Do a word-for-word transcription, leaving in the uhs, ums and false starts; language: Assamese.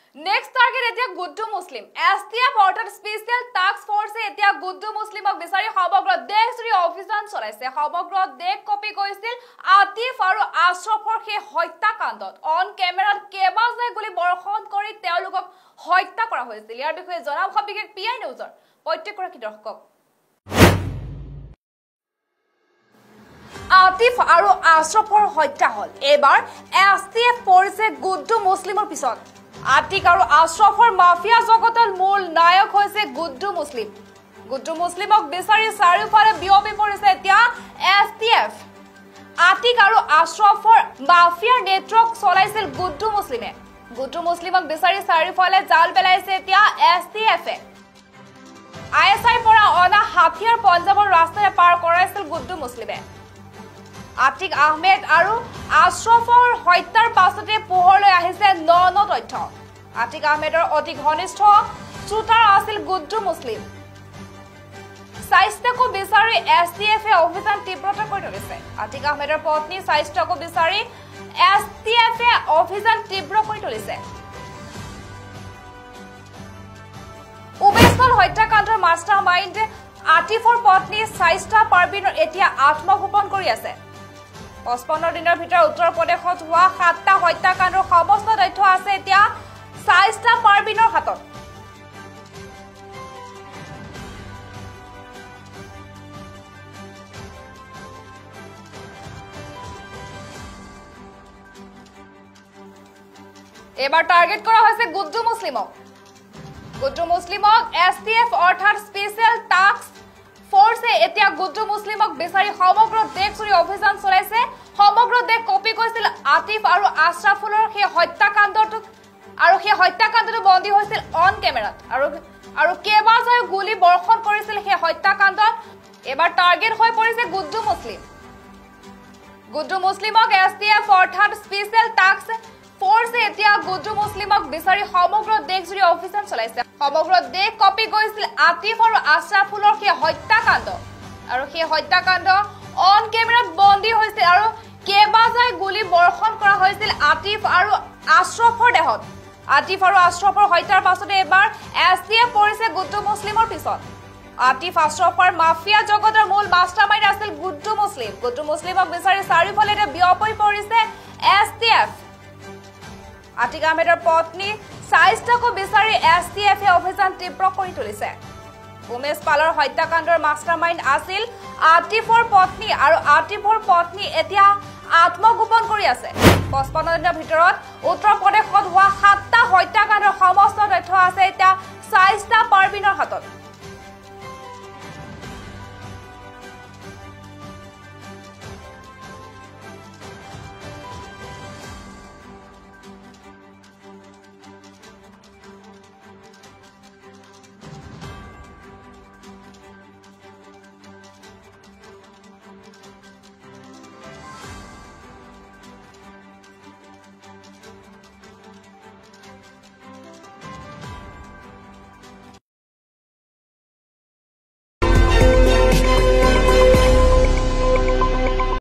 Next target etia Guddu Muslim. S T F ordered special task force etia Guddu Muslimok bisari সমগ্ৰ দেশজুৰি অভিযান চলাইছে। সমগ্ৰ দেশ কপি কৰিছিল আতিফ আৰু আশৰাফৰ সেই হত্যাকাণ্ডত অন কেমেৰাত কেবাজনে গুলি বৰ্ষণ কৰি তেওঁলোকক হত্যা কৰা হৈছিল। ইয়াৰ বিষয়ে জনাব বিশেষ পিআই নিউজৰ প্ৰত্যেকগৰাকী দৰ্শকক। আতিফ আৰু আশৰাফৰ হত্যা হল। এবাৰ এছ টি এফ পৰিছে গুড্ডু মুছলিমৰ পিছত। আতিক আৰু আশৰাফৰ মাফিয়া জগতৰ মূল নায়ক হৈছে গুড্ডু মুছলিম। গুড্ডু মুছলিমক বিচাৰি চাৰিওফালে বিয়পি পৰিছে এতিয়া এছ টি এফ। আতিক আৰু আশৰাফৰ মাফিয়াৰ নেটৱৰ্ক চলাইছিল গুড্ডু মুছলিমে। গুড্ডু মুছলিমক বিচাৰি চাৰিওফালে জাল পেলাইছে এতিয়া এছ টি এফে। আই এছ আইৰ পৰা অনা হাথিয়াৰ পঞ্জাৱৰ ৰাস্তাৰে পাৰ কৰাইছিল গুড্ডু মুছলিমে। আতিক আহমেদ আৰু আশৰাফৰ হত্যাৰ পাছতে পোহৰলৈ আহিছে ন ন তথ্য। আতিক আহমেদৰ অতি ঘনিষ্ঠ শ্ৰুটাৰ আছিল গুড্ডু মুছলিম। স্বাস্থ্যকো বিচাৰি এছ টি এফে অভিযান তীব্ৰতৰ কৰি তুলিছে। আতিক আহমেদৰ পত্নী স্বাস্থ্যকো বিচাৰি এছ টি এফে অভিযান তীব্ৰ কৰি তুলিছে। উবেশল হত্যাকাণ্ডৰ মাষ্টাৰ মাইণ্ড আতিফৰ পত্নী স্বাস্থ্য পাৰবিনৰ এতিয়া আত্মগোপন কৰি আছে। পঁচপন্ন দিনৰ ভিতৰত উত্তৰ প্ৰদেশত হোৱা সাতটা হত্যাকাণ্ডৰ সমস্ত তথ্য আছে এতিয়া স্বাস্থ্য পাৰবিনৰ হাতত। এবাৰ টাৰ্গেট কৰা হৈছে গুড্ডু মুছলিমক। গুড্ডু মুছলিমক এছ টি এফ অৰ্থাৎ স্পেচিয়েল টাস্ক ফৰ্ছে এতিয়া গুড্ডু মুছলিমক বিচাৰি সমগ্ৰ দেশজুৰি অভিযান চলাইছে। সমগ্ৰ দেশ কপি কৰিছিল আতিফ আৰু আশৰাফুলৰ সেই হত্যাকাণ্ডটো আৰু সেই হত্যাকাণ্ডটো বন্দী হৈছিল অন কেমেৰাত আৰু আৰু কেইবাজনেও গুলি বৰ্ষণ কৰিছিল সেই হত্যাকাণ্ডত। এবাৰ টাৰ্গেট হৈ পৰিছে গুড্ডু মুছলিম। গুড্ডু মুছলিমক এছ টি এফ অৰ্থাৎ স্পেচিয়েল টাস্ক ফৰ্ছে এতিয়া গুড্ডু মুছলিমক বিচাৰি সমগ্ৰ দেশজুৰি অভিযান চলাইছে। সমগ্ৰ দেশ কপি কৰিছিল আতিফ আৰু আশৰাফুলৰ সেই হত্যাকাণ্ড আৰু সেই হত্যাকাণ্ড অন কেমেৰাত বন্দী হৈছিল আৰু কেইবাজনেও গুলি বৰ্ষণ কৰা হৈছিল আতিফ আৰু আশৰাফৰ দেহত। আতিফ আৰু আশৰাফৰ হত্যাৰ পাছতে এবাৰ এছ টি এফ পৰিছে গুড্ডু মুছলিমৰ পিছত। আতিফ আশৰাফৰ মাফিয়া জগতৰ মূল মাষ্টাৰমাইণ্ড আছিল গুড্ডু মুছলিম। গুড্ডু মুছলিমক বিচাৰি চাৰিওফালে বিয়পি পৰিছে এছ টি এফ। আতিক আহমেদৰ পত্নী স্বাস্থ্যকো বিচাৰি এছ টি এফে অভিযান তীব্ৰ কৰি তুলিছে। উমেশ পালৰ হত্যাকাণ্ডৰ মাষ্টাৰমাইণ্ড আছিল আতিফৰ পত্নী আৰু আতিফৰ পত্নী এতিয়া আত্মগোপন কৰি আছে। পঁচপন্ন দিনৰ ভিতৰত উত্তৰ প্ৰদেশত হোৱা সাতটা হত্যাকাণ্ডৰ সমস্ত তথ্য আছে এতিয়া স্বাস্থ্য পাৰবিনৰ হাতত।